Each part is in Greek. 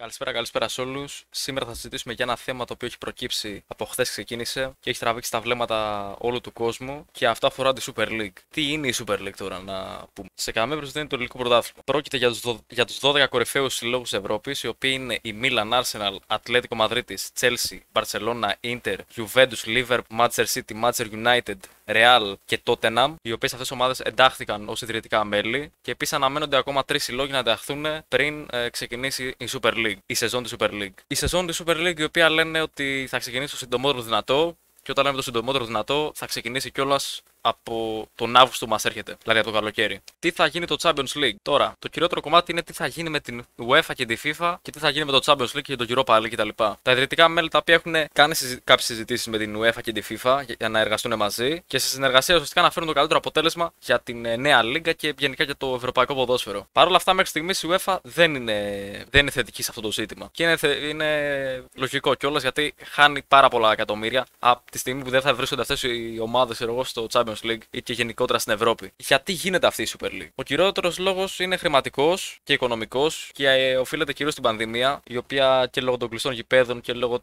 Καλησπέρα σε όλους. Σήμερα θα συζητήσουμε για ένα θέμα το οποίο έχει προκύψει από χθες ξεκίνησε και έχει τραβήξει τα βλέμματα όλου του κόσμου και αυτό αφορά τη Super League. Τι είναι η Super League τώρα, να πούμε? Σε καμία περίπτωση δεν είναι το ελληνικό πρωτάθλημα. Πρόκειται για τους 12 κορυφαίους συλλόγους Ευρώπης, οι οποίοι είναι η Milan, Arsenal, Ατλέτικο Μαδρίτης, Chelsea, Barcelona, Inter, Juventus, Liverpool, Manchester City, Manchester United, Real και Tottenham, οι οποίες αυτές οι ομάδες εντάχθηκαν ως ιδρυτικά μέλη και επίσης αναμένονται ακόμα 3 συλλόγοι να ενταχθούν πριν ξεκινήσει η Super League, η σεζόν της Super League. Η σεζόν της Super League, η οποία λένε ότι θα ξεκινήσει το συντομότερο δυνατό, και όταν λέμε το συντομότερο δυνατό, θα ξεκινήσει κιόλας από τον Αύγουστο που μας έρχεται, δηλαδή από το καλοκαίρι. Τι θα γίνει το Champions League? Τώρα, το κυριότερο κομμάτι είναι τι θα γίνει με την UEFA και τη FIFA και τι θα γίνει με το Champions League και το Europa League κτλ. Τα ιδρυτικά μέλη τα οποία έχουν κάνει κάποιες συζητήσεις με την UEFA και τη FIFA για να εργαστούν μαζί και σε συνεργασία ουσιαστικά να φέρουν το καλύτερο αποτέλεσμα για την νέα λίγα και γενικά για το ευρωπαϊκό ποδόσφαιρο. Παρ' όλα αυτά, μέχρι στιγμής η UEFA δεν είναι θετική σε αυτό το ζήτημα. Και είναι λογικό κιόλας, γιατί χάνει πάρα πολλά εκατομμύρια από τη στιγμή που δεν θα βρίσκονται αυτές οι ομάδες στο Champions League ή και γενικότερα στην Ευρώπη. Γιατί γίνεται αυτή η Super League? Ο κυριότερος λόγος είναι χρηματικός και οικονομικός και οφείλεται κυρίως στην πανδημία, η οποία και λόγω των κλειστών γηπέδων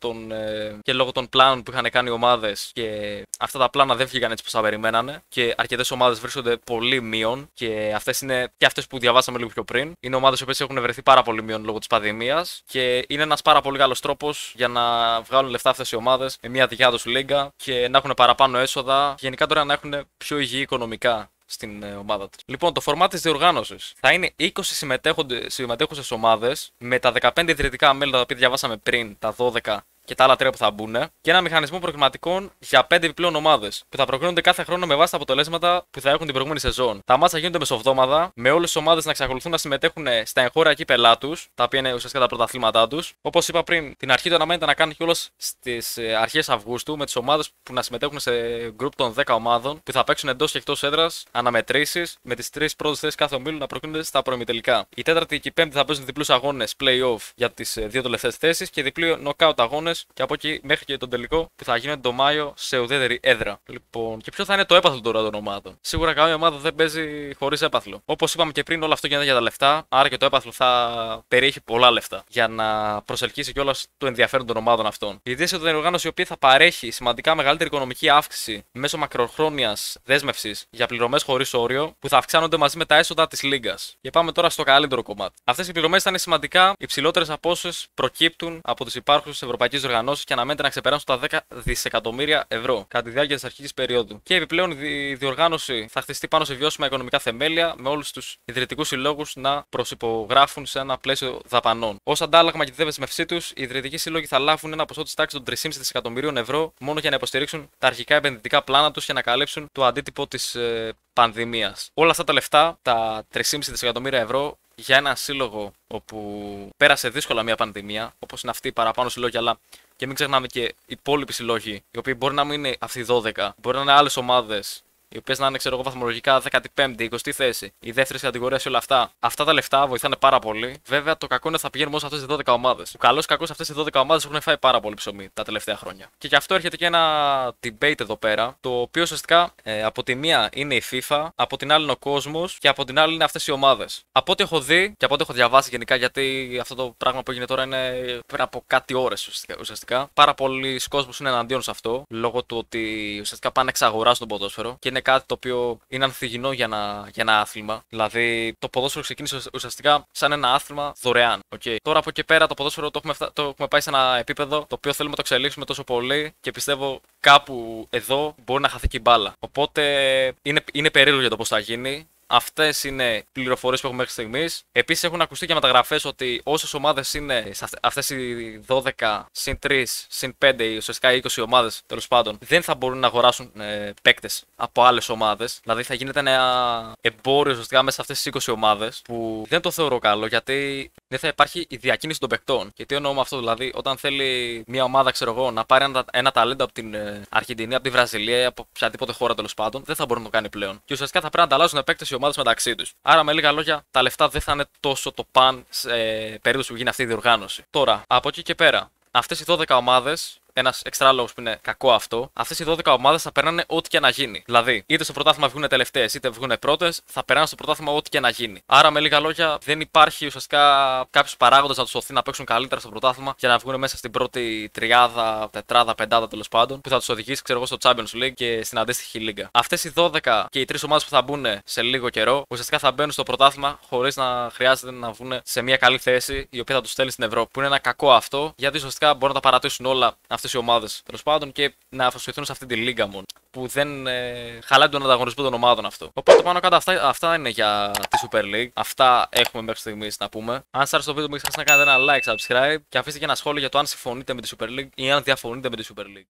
και λόγω των πλάνων που είχαν κάνει οι ομάδες, και αυτά τα πλάνα δεν βγήκαν έτσι όπως τα περιμένανε και αρκετές ομάδες βρίσκονται πολύ μείον, και αυτές είναι και αυτές που διαβάσαμε λίγο πιο πριν. Είναι ομάδες που έχουν βρεθεί πάρα πολύ μείον λόγω της πανδημίας και είναι ένας πάρα πολύ καλός τρόπος για να βγάλουν λεφτά αυτές οι ομάδες με μια δικιά τους λίγα και να έχουν παραπάνω έσοδα. Γενικά τώρα να έχουν πιο υγιή οικονομικά στην ομάδα της. Λοιπόν, το φορμάτ της διοργάνωσης θα είναι 20 συμμετέχουσες ομάδες με τα 15 ιδρυτικά μέλη τα οποία διαβάσαμε πριν, τα 12 και τα άλλα 3 που θα μπουν, και ένα μηχανισμό προκριματικών για 5 επιπλέον ομάδες που θα προκρίνονται κάθε χρόνο με βάση τα αποτελέσματα που θα έχουν την προηγούμενη σεζόν. Τα μάτσα γίνονται μεσοβδόμαδα, με όλες τις ομάδες να εξακολουθούν να συμμετέχουν στα εγχώρια κύπελά τους, τα οποία είναι ουσιαστικά τα πρωταθλήματά τους. Όπως είπα πριν, την αρχή του αναμένεται να κάνει κιόλας στις αρχές Αυγούστου, με τις ομάδες που να συμμετέχουν σε γκρουπ των 10 ομάδων που θα παίξουν εντός και εκτός έδρας αναμετρήσεις, με τις 3 πρώτες θέσεις κάθε ομίλου να προκρίνονται στα προημιτελικά. Η τέταρτη και η πέμπτη θα παίζουν διπλούς αγώνες play-off για τις 2 τελευταίες θέσεις και διπλή knockout αγώνες. Και από εκεί μέχρι και τον τελικό που θα γίνεται το Μάιο σε ουδέτερη έδρα. Λοιπόν, και ποιο θα είναι το έπαθλο τώρα των ομάδων? Σίγουρα καμία ομάδα δεν παίζει χωρίς έπαθλο. Όπως είπαμε και πριν, όλο αυτό γίνεται για τα λεφτά. Άρα και το έπαθλο θα περιέχει πολλά λεφτά για να προσελκύσει κιόλας το ενδιαφέρον των ομάδων αυτών. Η δύση είναι οργάνωση η οποία θα παρέχει σημαντικά μεγαλύτερη οικονομική αύξηση μέσω μακροχρόνιας δέσμευσης για πληρωμές χωρίς όριο, που θα αυξάνονται μαζί με τα έσοδα της Λίγκας. Και πάμε τώρα στο καλύτερο κομμάτι. Αυτές οι πληρωμές θα είναι σημαντικά υψηλότερες από όσες προκύπτουν από τις υπάρχουσες ευρωπαϊκές οργανώσεις και αναμένεται να ξεπεράσουν τα 10 δισεκατομμύρια ευρώ κατά τη διάρκεια της αρχικής περίοδου. Και επιπλέον η διοργάνωση θα χτιστεί πάνω σε βιώσιμα οικονομικά θεμέλια, με όλους τους ιδρυτικούς συλλόγους να προσυπογράφουν σε ένα πλαίσιο δαπανών. Ως αντάλλαγμα για τη δέσμευσή τους, οι ιδρυτικοί σύλλογοι θα λάβουν ένα ποσό της τάξης των 3,5 δισεκατομμυρίων ευρώ μόνο για να υποστηρίξουν τα αρχικά επενδυτικά πλάνα τους και να καλύψουν το αντίτυπο της πανδημίας. Όλα αυτά τα λεφτά, τα 3,5 δισεκατομμύρια ευρώ, για ένα σύλλογο όπου πέρασε δύσκολα μια πανδημία, όπως είναι αυτή η παραπάνω συλλόγοι, αλλά και μην ξεχνάμε και οι υπόλοιποι συλλόγοι, οι οποίοι μπορεί να μην είναι αυτοί οι 12, μπορεί να είναι άλλες ομάδες, οι οποίες να είναι, ξέρω εγώ, βαθμολογικά 15η, 20η θέση, η δεύτερη κατηγορία σε όλα αυτά. Αυτά τα λεφτά βοηθάνε πάρα πολύ. Βέβαια, το κακό είναι ότι θα πηγαίνουν μόνο σε αυτές τις 12 ομάδες. Ο καλός κακός, αυτές οι 12 ομάδες έχουν φάει πάρα πολύ ψωμί τα τελευταία χρόνια. Και γι' αυτό έρχεται και ένα debate εδώ πέρα, το οποίο ουσιαστικά από τη μία είναι η FIFA, από την άλλη είναι ο κόσμος και από την άλλη είναι αυτές οι ομάδες. Από ό,τι έχω δει και από ό,τι έχω διαβάσει γενικά, γιατί αυτό το πράγμα που έγινε τώρα είναι πριν από κάτι ώρες ουσιαστικά, πάρα πολλοί κόσμος είναι εναντίον σε αυτό, λόγω του ότι ουσιαστικά πάνε να εξαγοράσουν τον ποδόσφαιρο και είναι κάτι το οποίο είναι ανθυγινό για ένα άθλημα. Δηλαδή, το ποδόσφαιρο ξεκίνησε ουσιαστικά σαν ένα άθλημα δωρεάν. Okay. Τώρα από εκεί πέρα το ποδόσφαιρο το έχουμε πάει σε ένα επίπεδο το οποίο θέλουμε να το εξελίξουμε τόσο πολύ και πιστεύω κάπου εδώ μπορεί να χαθεί και η μπάλα. Οπότε είναι περίεργο για το πώς θα γίνει. Αυτές είναι πληροφορίες που έχουμε μέχρι στιγμής. Επίσης, έχουν ακουστεί και μεταγραφές ότι όσες ομάδες είναι αυτές οι 12 συν 3 συν 5, ουσιαστικά 20 ομάδες τέλος πάντων, δεν θα μπορούν να αγοράσουν παίκτες από άλλες ομάδες. Δηλαδή, θα γίνεται ένα εμπόριο ουσιαστικά μέσα σε αυτές τις 20 ομάδες, που δεν το θεωρώ καλό, γιατί δεν θα υπάρχει η διακίνηση των παικτών. Και τι εννοώ με αυτό? Δηλαδή, όταν θέλει μια ομάδα, ξέρω εγώ, να πάρει ένα ταλέντο από την Αργεντινή, από τη Βραζιλία, από οποιαδήποτε χώρα τέλος πάντων, δεν θα μπορεί να το κάνει πλέον. Και ουσιαστικά θα πρέπει να ανταλλάσσουν παίκτες οι ομάδες μεταξύ τους. Άρα, με λίγα λόγια, τα λεφτά δεν θα είναι τόσο το παν σε περίπτωση που γίνει αυτή η διοργάνωση. Τώρα, από εκεί και πέρα, αυτές οι 12 ομάδες ένα εξτρά λόγο που είναι κακό αυτό, αυτές οι 12 ομάδες θα περνάνε ό,τι και να γίνει. Δηλαδή, είτε στο πρωτάθλημα βγουν τελευταίες, είτε βγουν πρώτες, θα περνάνε στο πρωτάθλημα ό,τι και να γίνει. Άρα, με λίγα λόγια, δεν υπάρχει ουσιαστικά κάποιο παράγοντα να του σωθεί να παίξουν καλύτερα στο πρωτάθλημα για να βγουν μέσα στην πρώτη τριάδα, τετράδα, πεντάδα τέλο πάντων, που θα του οδηγήσει, ξέρω εγώ, στο Champions League και στην αντίστοιχη λίγα. Αυτές οι 12 και οι 3 ομάδες που θα μπουν σε λίγο καιρό, ουσιαστικά θα μπαίνουν στο πρωτάθλημα χωρίς να χρειάζεται να βγουν σε μια καλή θέση, η οποία θα του στέλνει στην Ευρώπη. Που είναι ένα κακό αυτό, γιατί ουσιαστικά μπορούν να τα παρατήσουν όλα αυτές οι ομάδες τέλο πάντων και να αφοσιωθούν σε αυτή τη λίγα μόνο. Που δεν χαλάει τον ανταγωνισμό των ομάδων αυτό. Οπότε πάνω κάτω αυτά είναι για τη Super League. Αυτά έχουμε μέχρι στιγμής να πούμε. Αν σας άρεσε το βίντεο, μην ξεχάσετε να κάνετε ένα like, subscribe και αφήστε και ένα σχόλιο για το αν συμφωνείτε με τη Super League ή αν διαφωνείτε με τη Super League.